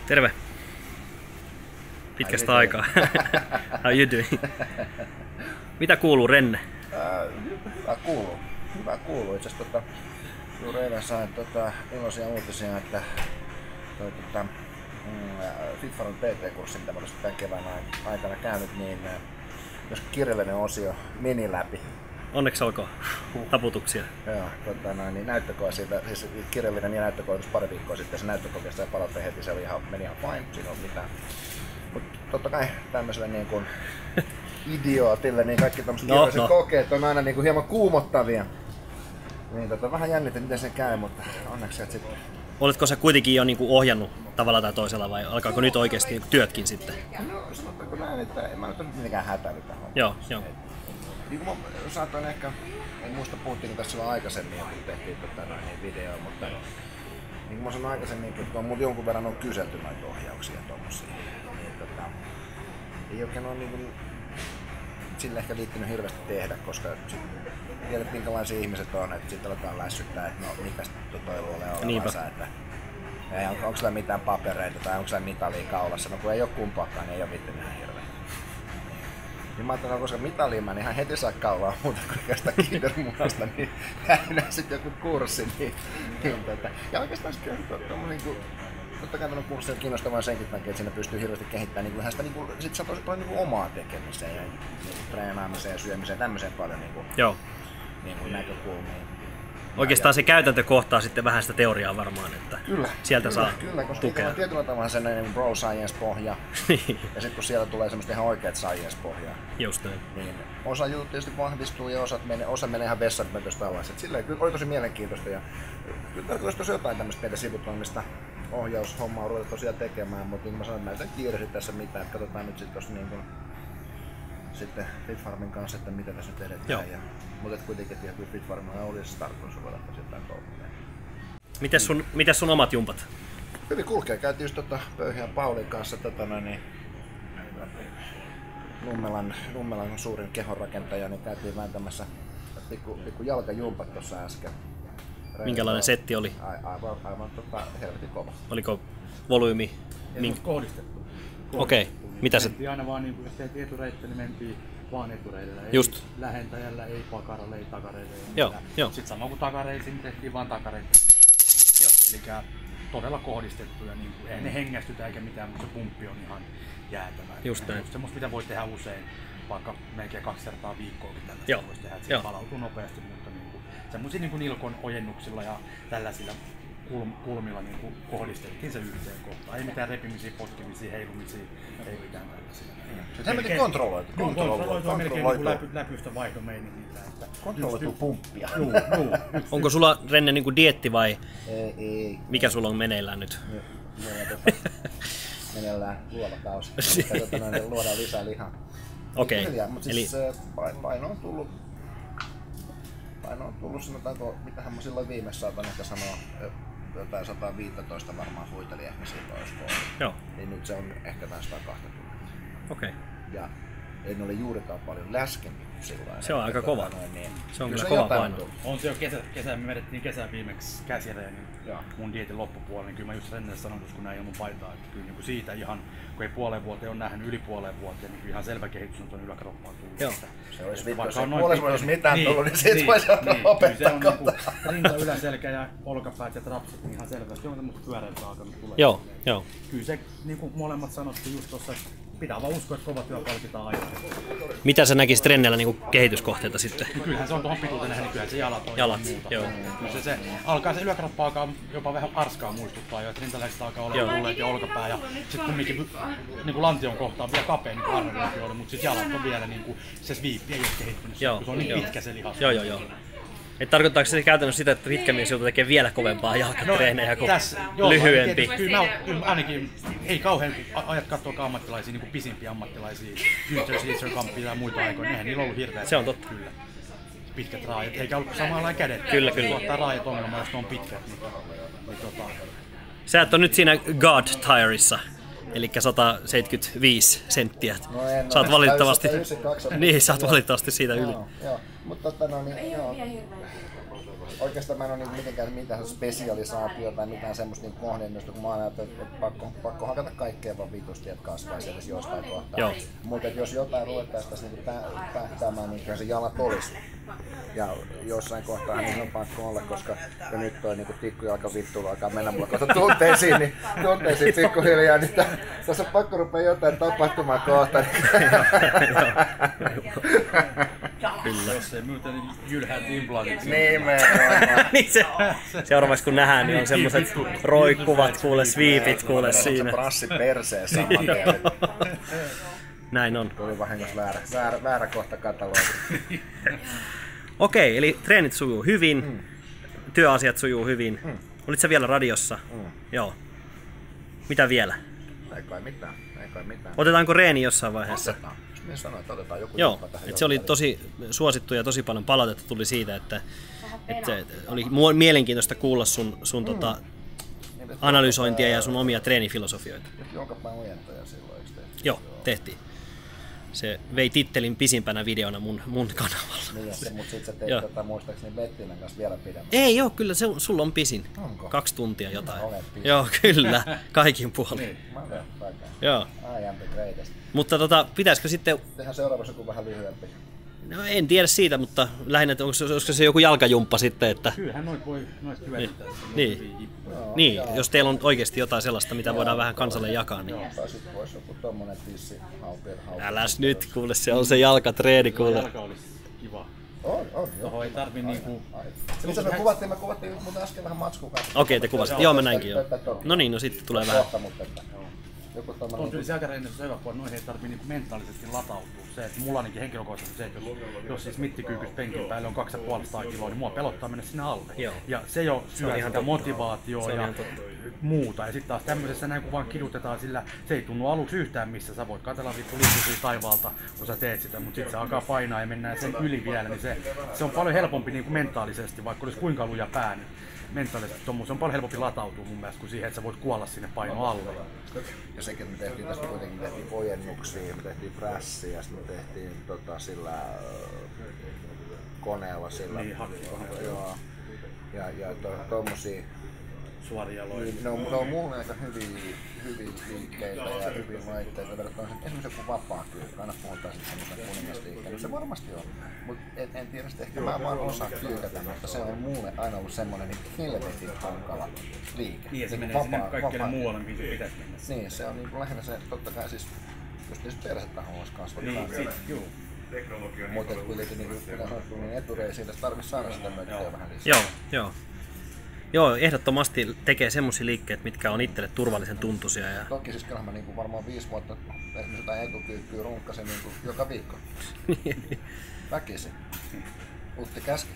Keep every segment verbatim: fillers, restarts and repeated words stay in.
Terve. Pitkästä aikaa. How you doing? Mitä kuuluu, Renne? Äh, hyvä kuuluu. Hyvä kuuluu. Itse asiassa tota, juuri eilen sain tota, iloisia uutisia, että toi, tota, mm, Fitfarmin P T-kurssin, mitä mä olen tämän kevään aikana käynyt, niin äh, jos kirjallinen osio meni läpi. Onneksi olkoon. Taputuksia. Joo, tota, noin, niin näyttökoe siitä, siis kirjallinen ja näyttökoe pari viikkoa sitten, se näyttökokeesta ja palautteen heti, se oli ihan, meni ihan fine, siinä on mitään. Mutta totta kai tämmöiselle niin kuin idiootille, niin kaikki tämmöiset no, kirjalliset no. kokeet on aina niin kuin hieman kuumottavia. Niin tota, vähän jännitin miten se käy, mutta onneksi sieltä sitten. Oletko sä kuitenkin jo niin kuin ohjannut tavalla tai toisella vai alkaako nyt oikeasti työtkin sitten? No sanotaanko näin, että en mä nyt ole mitenkään hätäilytä hommassa. Joo, joo. Niin kuin mä saatoin ehkä, en muista puhuttiin tässä silloin aikaisemmin, kun tehtiin tota, niin videoa, mutta niin kuin mä sanoin aikaisemmin, että on mut jonkun verran on kyselty noita ohjauksia ja tommosia. Niin, tota, ei oikein ole niin kuin, sille ehkä liittynyt hirveästi tehdä, koska sit tiedät minkälaisia ihmiset on, että sitten aletaan lässyttää, että no mikäs toi luolee olevansa, että ei, on, onko sillä mitään papereita tai onko sillä mitalia kaulassa, no kun ei ole kumpaakaan, niin ei ole mitään ihan hirveä. Niin mä ajattelin, koska mitaliin mä en ihan heti saa kaulaa muuta kuin sitä kindermunasta, niin käyn sitten joku kurssi. Niin, niin, tota. Ja oikeastaan sitten tommonen kuin, totta kai tämmönen kurssi on kiinnostavaa senkin takia, että siinä pystyy hirveästi kehittämään niin sitä niin kuin, sit saa tosi paljon niin omaa tekemiseen ja niin treenaamiseen ja syömiseen tämmöiseen paljon niin kuin, Joo. Niin kuin näkökulmia. Oikeastaan ja se käytäntö kohtaa sitten vähän sitä teoriaa varmaan, että kyllä, sieltä kyllä, saa kyllä, koska tukea. On tietyllä tavalla sellainen bro science-pohja, ja sitten kun siellä tulee semmoista ihan oikeat science-pohjaa, just näin. Niin osa jutut tietysti vahvistuu ja osa menee, osa menee ihan vessanpöntöstä alas. Silleen kyllä oli tosi mielenkiintoista ja kyllä olisi tosi jotain tämmöistä meidän sivutoimista ohjaushommaa ruveta tosiaan tekemään, mutta niin kuin mä sanoin, että mä en kiirehdit tässä mitään, että katsotaan nyt sitten tuossa niin kuin sitten Fitfarmin kanssa, että mitä tässä nyt edetään. Ja, mutta kuitenkin ihan kyllä Fitfarmilla olisi tarkoitus ruveta jotain touhumaan. Mites sun, mites sun omat jumpat? Hyvin kulkee. Käytiin just tota Pöyhän Paulin kanssa tota noin, niin Nummelan, Nummelan suurin kehonrakentaja, niin käytiin vääntämässä pikku, pikku jalkajumpat tuossa äsken. Minkälainen setti oli? A, aivan aivan tota, helvetin kova. Oliko volyymi? Mink... kohdistettu. Okei. Okay. Mitä se? Mentiin aina vaan, niin jos teet etureittä, niin mentiin vaan etureidellä. Just. Ei lähentäjällä, ei pakaralle, ei takareille. Joo, joo. Sitten sama kuin takareisin, tehtiin vaan takareita. Eli todella kohdistettu ja niin kuin, ei ne hengästytä eikä mitään, mutta se pumppi on ihan jäätävä. Just näin. Semmoista, mitä voi tehdä usein, vaikka melkein kaksi kertaa viikkoakin tällaista joo. voisi tehdä, että se palautuu nopeasti, mutta niin kuin, semmoisia niin kuin nilkon ojennuksilla ja tällaisilla kulmilla niin kuin kohdistettiin se yhteen kohtaan. Ei mitään repimisiä, potkimisia, heilumisia, ei mitään tällaisia. Se melkein kontrolloitu. Kontrolloitu melkein niin läpy, läpystä vaihdomeiningillä. Kontrolloitu pumppia. Juu, juu. Onko sulla, Renne, niin kuin dieetti vai ei, ei. Mikä sulla on meneillään nyt? Meneillään luovakausi. Luodaan lisää lihaa. Okei. Okay. Mutta siis Eli... paino on tullut, paino on tullut sanotaanko, mitähän mä silloin viimeksi saatan ehkä sanoa, jotain sata viisitoista varmaan huiteli ehkä siitä olisiko ollut. Joo. Niin nyt se on ehkä taas sata kaksikymmentä. Okei. Okay. Ja ei ole juurikaan paljon läskempi silloin. Se on aika kova. Noin, niin. Se on kyllä kova paino. On se jo kesä, kesä, me vedettiin kesän viimeksi käsireen niin mun dieetin loppupuolella, niin kyllä mä just Rennelle sanon, kun näin ilman paitaa, että kyllä niin kuin siitä ihan, kun ei puoleen vuoteen ole nähnyt yli puoleen vuoteen, niin kyllä ihan selvä kehitys on tuon yläkroppaan tullut. Joo. Se olisi vittu, jos puolessa vuodessa mitään niin, tullut, niin siitä niin, voisi niin, opettaa se on niin kuin rinta, yläselkä ja olkapäät ja trapsit, niin ihan selvästi on tämmöistä pyöreiltä alkanut tulee. Joo, joo. Kyllä se, niin kuin molemmat sanottiin just tuossa, pitää vaan uskoa, että kova työ palkitaan aina. Mitä sä näkisit Rennellä niin kehityskohteita sitten? No kyllähän se on tuohon pituuteen nähden, niin kyllähän se jalat on. Jalat, joo. Kyllä se, se alkaa se yläkroppa alkaa jopa vähän arskaa muistuttaa jo, että rintaläiset alkaa olla tulleet ja olkapää ja sitten kumminkin niin lantion kohtaan vielä kapea niin arvioida, mutta sitten jalat on vielä niin kuin se sviippi ei ole kehittynyt, joo, kun se on niin joo. pitkä se lihas. Joo, joo, joo. Et tarkoittaako se käytännössä sitä, että pitkä mies joutuu tekemään vielä kovempaa jalkatreenejä kuin no, lyhyempi? Kyllä mä, kyllä ainakin ei kauhean ajat katsoa ammattilaisia, niin kuin pisimpiä ammattilaisia, Günther, Caesar, Kamppi ja muita aikoja, eihän niillä ollut hirveä. Se on totta. Kyllä. Pitkät raajat, eikä ollut samanlainen kädet. Kyllä, kyllä. Tuottaa raajat ongelmaa, jos ne on pitkät. Niin, niin, tota... Sä et on nyt siinä God Tireissa. Eli sata seitsemänkymmentäviisi senttiä. No en, saat valitettavasti, sata yhdeksänkymmentäkaksi niin, saat valitettavasti siitä yli. Joo, joo. Mutta tota no niin, joo. oikeastaan mä en ole niinku mitenkään mitään spesialisaatiota tai mitään semmoista niinku kohdennusta, kun mä oon ajatellut, että pakko, pakko hakata kaikkea vaan vitusti, että kasvaisi edes jostain kohtaa. Joo. Mutta jos jotain ruvettaisiin tässä niinku tähtäämään, niin kyllä se jalat olisi. Ja jossain kohtaa niin on pakko olla, koska jo nyt toi niinku tikkujalka vittuilla alkaa mennä mulla kohta tunteisiin, niin tunteisiin pikkuhiljaa, niin tässä on pakko rupea jotain tapahtumaan kohta. Kyllä. Jos ei muuta, niin jylhäät implantit. Nimenomaan. Niin se, seuraavaksi kun nähdään, niin on semmoset roikkuvat kuule, sweepit kuule siinä. Se brassi perseen saman tien. Näin on. Tuli vahingossa väärä, väärä, väärä kohta katalogi. Okei, eli treenit sujuu hyvin, mm. työasiat sujuu hyvin. Mm. Olit sä vielä radiossa? Mm. Joo. Mitä vielä? Ei kai mitään, ei kai mitään. Otetaanko reeni jossain vaiheessa? Otetaan. Minä sanoin, että otetaan joku Joo, että se oli tosi suosittu ja tosi paljon palautetta tuli siitä, että, että oli mielenkiintoista kuulla sun, sun mm. tota, analysointia ja sun omia treenifilosofioita. Jonka päin ojentoja silloin, eikö tehty? Joo, tehtiin. Se vei tittelin pisimpänä videona mun, mun kanavalla. Niin, se, mutta sit sä teit tätä muistaakseni Bettinan kanssa vielä pidemmän. Ei joo, kyllä se, sulla on pisin. Onko? Kaksi tuntia jotain. Olet joo, kyllä. Kaikin puolin. Niin, mä olen vaikka. Joo. I am the greatest. Mutta tota, pitäisikö sitten... Tehdään seuraavassa joku vähän lyhyempi. No en tiedä siitä, mutta lähinnä, että onko, onko se joku jalkajumppa sitten, että... Kyllähän noit voi noit hyödyntää. Niin, niin. niin jos teillä on oikeasti jotain sellaista, mitä joo, voidaan vähän kansalle jakaa, niin... Joo, tai sitten voisi joku tommonen tissi haupir, haupir. Äläs nyt, kuule, se on se jalkatreeni, kuule. Jalka olisi kiva. On, on. Tohon ei tarvi niinku... Se mitä me kuvattiin, me kuvattiin muuten äsken vähän matskun kanssa. Okei, te kuvasitte. Joo, mä näinkin joo. No niin, no sitten tulee vähän... Joku tommonen... On kyllä se jalkareenissä se hyvä puoli, noihin ei tarvii niinku mentaalisesti latautua. Se, että mulla ainakin henkilökohtaisesti se, että jos, jos siis mittikyykys penkin päälle on kaksi pilkku viisi kiloa, niin mua pelottaa mennä sinne alle. Joo. Ja se jo syö sitä totta. Motivaatioa ja muuta. Ja sitten taas tämmöisessä näin kun vaan kidutetaan sillä, se ei tunnu aluksi yhtään missä. Sä voit katsella vittu liittyisiä taivaalta, kun sä teet sitä, mutta sitten se alkaa painaa ja mennään sen yli vielä, niin se, se on paljon helpompi niin kuin mentaalisesti, vaikka olisi kuinka luja pää, niin mentaalisesti se on paljon helpompi latautua mun mielestä kuin siihen, että sä voit kuolla sinne paino alle. Ja sekin me tehtiin tässä kuitenkin tehtiin ojennuksia, me tehtiin prässiä, sitten me tehtiin tota, sillä äh, koneella sillä. Niin, hakkikoneella. Joo. Ja, ja to, tommosia. Suoria loja. Niin, ne on, ne on mulle aika hyviä, hyviä liikkeitä ja hyviä laitteita verrattuna esimerkiksi joku vapaa kyykkä. Aina puhutaan sitten semmoisen kuningasliikkeen. No se varmasti on. Mut en, en tiedä sitten, ehkä mä vaan osaan kyykätä, mutta se on mulle aina ollut semmonen niin helvetin hankala liike. Niin ja se menee sinne kaikkialle muualle, mihin se pitäisi mennä. Niin, se on niin lähinnä se, totta kai siis, jos tietysti perhettä haluaisi kasvattaa. Niin, joo. Mutta kuitenkin, niin kuten sanottu, niin etureisiin tässä tarvitsisi saada sitä mökkiä vähän lisää. Joo, joo. Joo, ehdottomasti tekee semmosia liikkeet, mitkä on itselle turvallisen tuntuisia. Ja... Toki siis kyllähän mä niin varmaan viisi vuotta esimerkiksi jotain etukyykkyä runkkasin niin joka viikko. Väkisin. Utti käski.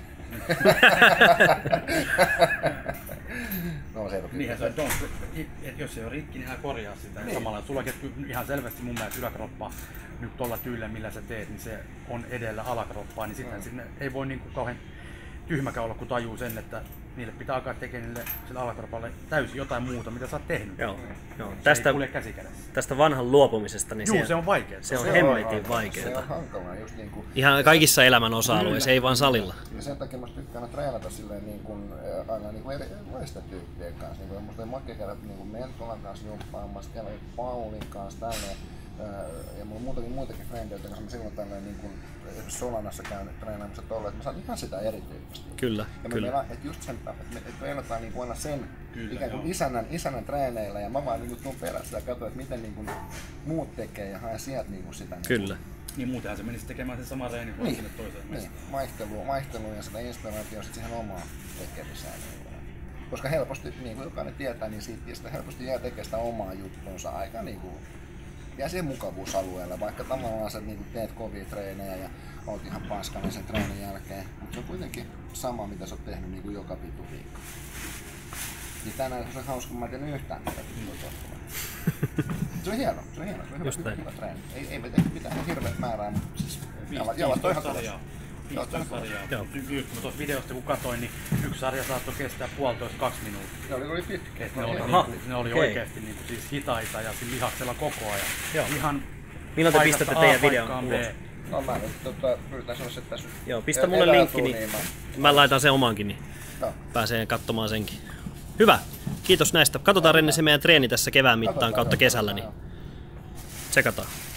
No, se niinhän se on, että jos se on rikki, niin hän korjaa sitä. Niin. Samalla sullakin ihan selvästi mun mielestä yläkroppa nyt tuolla tyylillä, millä sä teet, niin se on edellä alakroppaa, niin sitten mm. sinne ei voi niin kuin kauhean tyhmäkään olla, kun tajuu sen, että niille pitää alkaa tekemään niille sille alakropalle täysin jotain muuta, mitä sä oot tehnyt. Joo, joo. Tästä, käsikädessä. Tästä vanhan luopumisesta, niin Juu, se on vaikeaa. Se on se hemmetin vaikeaa. Se on hankalaa, just niin kuin... Ihan kaikissa elämän osa-alueissa, ei vaan salilla. Ja sen takia mä tykkään treenata silleen niin kuin, aina niin kuin erilaisten tyyppien kanssa. Niin kuin musta ei makea käydä niin kuin Mentolan kanssa jumppaamassa, käydä Paulin kanssa tälleen. Ja mulla on muutakin muitakin frendejä, joita mä silloin tälleen niin kuin esimerkiksi Solanassa käyn treenaamassa tolleen, että mä saan ihan sitä erityyppistä. Kyllä, ja kyllä. Meillä, että just sen, että me, että me eletään niin kuin aina sen kyllä, ikään kuin isännän, isännän treeneillä ja mä vaan niin kuin tuun perässä ja katson, että miten niin kuin muut tekee ja haen sieltä niin kuin sitä. Niin kyllä. Niin muutenhan se menisi tekemään sen saman reenin kuin niin, sinne toiseen niin, vaihtelua, vaihtelua ja sitä inspiraatiota sitten siihen omaan tekemiseen. Koska helposti, niin kuin jokainen tietää, niin siitä sitä helposti jää tekemään sitä omaa juttuunsa aika niin kuin jää siihen mukavuusalueelle, vaikka tavallaan sä niin teet kovia treenejä ja oot ihan paskainen sen treenin jälkeen, mutta se on kuitenkin sama, mitä sä oot tehnyt niin kuin joka vitu viikko. Niin tänään se on hauska, kun mä en tehnyt yhtään mitä viikkoa tottumaan. Se on hieno, se on hieno, se on hyvä, hyvä, hyvä treeni. Ei, ei me tehty mitään hirveät määrää, mutta siis jalat on ihan tulossa. viisitoista sarjaa. Just kun tuossa videosta kun katsoin, niin yksi sarja saattoi kestää puolitoista kaksi minuuttia. Joo, ne oli pitkä. Ne oli, niinku, ne oli okay. oikeasti niinku, siis hitaita ja sillä lihaksella koko ajan. Joo. Ihan milloin te pistätte teidän videon ulos? No mä nyt tota, yritän sanoa, että tässä joo, pistä mulle linkki, niin mä... mä laitan sen omankin. Niin. Joo. Pääsee katsomaan senkin. Hyvä. Kiitos näistä. Katsotaan Renne se meidän treeni tässä kevään mittaan kautta kesällä, niin tsekataan.